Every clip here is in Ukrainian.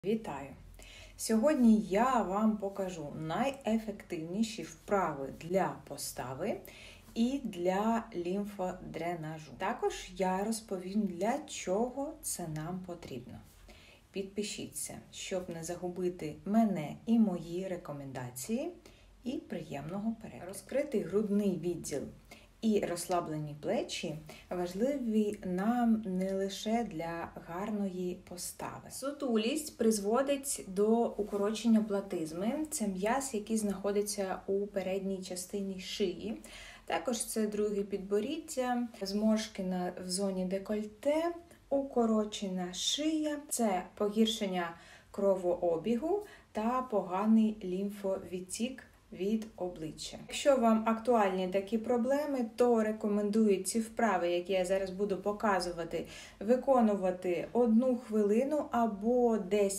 Вітаю! Сьогодні я вам покажу найефективніші вправи для постави і для лімфодренажу. Також я розповім, для чого це нам потрібно. Підпишіться, щоб не загубити мене і мої рекомендації. І приємного перегляду. Розкритий грудний відділ і розслаблені плечі важливі нам не лише для гарної постави. Сутулість призводить до укорочення платизми. Це м'яз, який знаходиться у передній частині шиї. Також це друге підборіддя, зморшки в зоні декольте, укорочена шия, це погіршення кровообігу та поганий лімфовідтік від обличчя. Якщо вам актуальні такі проблеми, то рекомендую ці вправи, які я зараз буду показувати, виконувати 1 хвилину або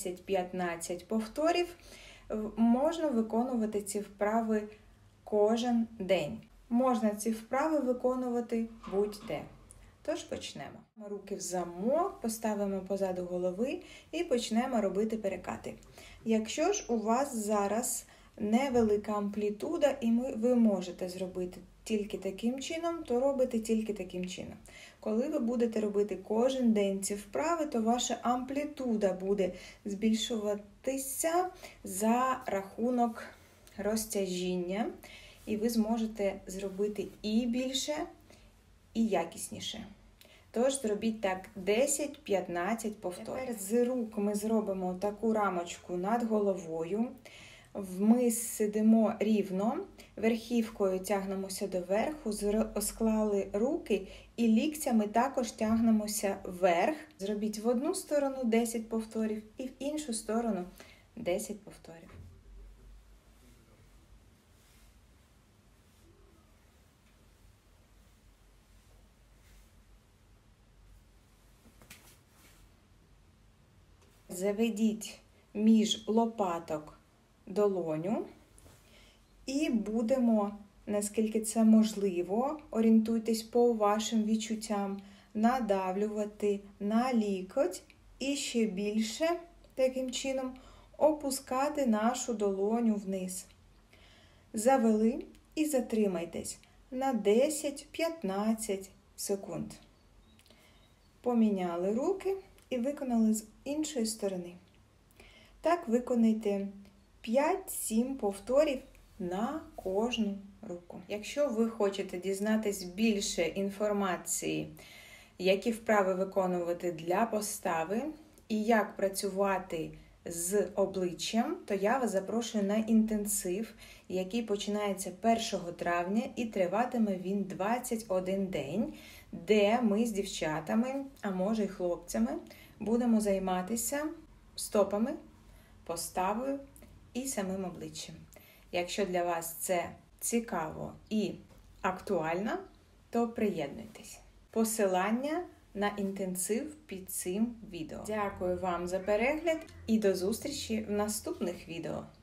10-15 повторів. Можна виконувати ці вправи кожен день. Можна ці вправи виконувати будь-де. Тож почнемо. Руки в замок, поставимо позаду голови і почнемо робити перекати. Якщо ж у вас зараз невелика амплітуда, і ви можете зробити тільки таким чином, то робите тільки таким чином. Коли ви будете робити кожен день ці вправи, то ваша амплітуда буде збільшуватися за рахунок розтяжіння, і ви зможете зробити і більше, і якісніше. Тож зробіть так 10-15 повторів. Тепер з рук ми зробимо таку рамочку над головою. Ми сидимо рівно, верхівкою тягнемося доверху, склали руки і ліктями також тягнемося вверх. Зробіть в одну сторону 10 повторів і в іншу сторону 10 повторів. Заведіть між лопаток долоню і будемо, наскільки це можливо, орієнтуйтесь по вашим відчуттям, надавлювати на лікоть і ще більше, таким чином, опускати нашу долоню вниз. Завели і затримайтесь на 10-15 секунд. Поміняли руки і виконали з іншої сторони. Так виконайте 5-7 повторів на кожну руку. Якщо ви хочете дізнатись більше інформації, які вправи виконувати для постави і як працювати з обличчям, то я вас запрошую на інтенсив, який починається 1 травня і триватиме він 21 день, де ми з дівчатами, а може й хлопцями, будемо займатися стопами, поставою і самим обличчям. Якщо для вас це цікаво і актуально, то приєднуйтесь. Посилання на інтенсив під цим відео. Дякую вам за перегляд і до зустрічі в наступних відео.